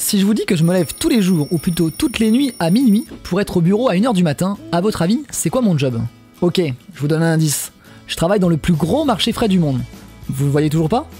Si je vous dis que je me lève tous les jours, ou plutôt toutes les nuits à minuit, pour être au bureau à 1h du matin, à votre avis, c'est quoi mon job? Ok, je vous donne un indice. Je travaille dans le plus gros marché frais du monde. Vous le voyez toujours pas?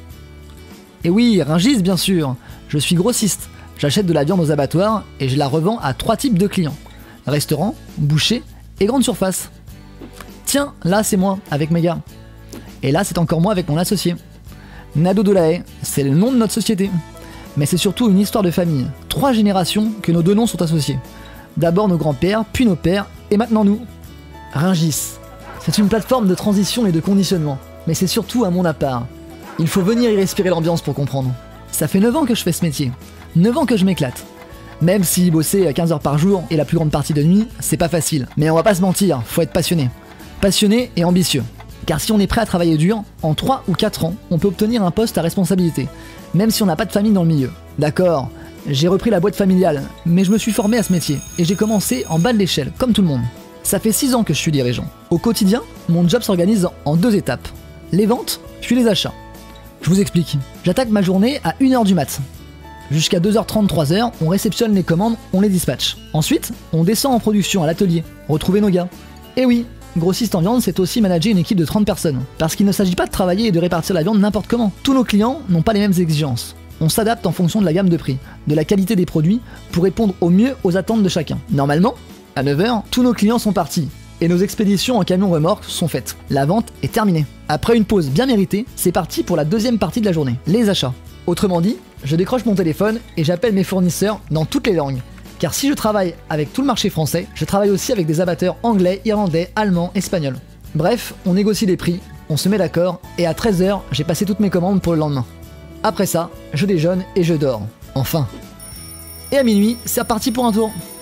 Et oui, Rungis bien sûr. Je suis grossiste. J'achète de la viande aux abattoirs et je la revends à 3 types de clients. Restaurant, boucher et grande surface. Tiens, là c'est moi, avec mes gars. Et là c'est encore moi avec mon associé. Nado Dolahaye, c'est le nom de notre société. Mais c'est surtout une histoire de famille. 3 générations que nos 2 noms sont associés. D'abord nos grands-pères, puis nos pères, et maintenant nous. Rungis. C'est une plateforme de transition et de conditionnement. Mais c'est surtout un monde à part. Il faut venir y respirer l'ambiance pour comprendre. Ça fait 9 ans que je fais ce métier. 9 ans que je m'éclate. Même si bosser 15 heures par jour et la plus grande partie de nuit, c'est pas facile. Mais on va pas se mentir, faut être passionné. Passionné et ambitieux. Car si on est prêt à travailler dur, en 3 ou 4 ans, on peut obtenir un poste à responsabilité, même si on n'a pas de famille dans le milieu. D'accord, j'ai repris la boîte familiale, mais je me suis formé à ce métier, et j'ai commencé en bas de l'échelle, comme tout le monde. Ça fait 6 ans que je suis dirigeant. Au quotidien, mon job s'organise en 2 étapes. Les ventes, puis les achats. Je vous explique. J'attaque ma journée à 1h du mat. Jusqu'à 2h30, 3h, on réceptionne les commandes, on les dispatche. Ensuite, on descend en production à l'atelier, retrouver nos gars. Et oui, grossiste en viande, c'est aussi manager une équipe de 30 personnes. Parce qu'il ne s'agit pas de travailler et de répartir la viande n'importe comment. Tous nos clients n'ont pas les mêmes exigences. On s'adapte en fonction de la gamme de prix, de la qualité des produits, pour répondre au mieux aux attentes de chacun. Normalement, à 9h, tous nos clients sont partis. Et nos expéditions en camion remorque sont faites. La vente est terminée. Après une pause bien méritée, c'est parti pour la deuxième partie de la journée, les achats. Autrement dit, je décroche mon téléphone et j'appelle mes fournisseurs dans toutes les langues. Car si je travaille avec tout le marché français, je travaille aussi avec des abatteurs anglais, irlandais, allemands, espagnols. Bref, on négocie les prix, on se met d'accord, et à 13h, j'ai passé toutes mes commandes pour le lendemain. Après ça, je déjeune et je dors. Enfin. Et à minuit, c'est reparti pour un tour.